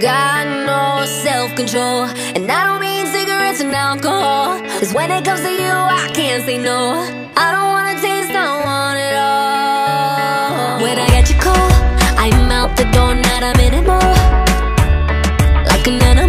Got no self-control, and I don't mean cigarettes and alcohol. Cause when it comes to you, I can't say no. I don't wanna taste, I want it all. When I get you cold, I'm out the door, not a minute more. Like an animal